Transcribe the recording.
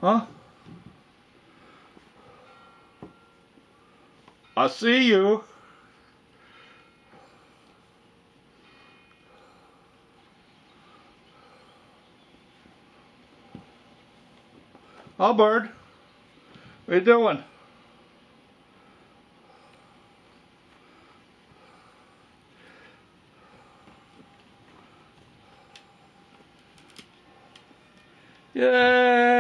Huh? I see you. Oh, bird. What you doing? Yay!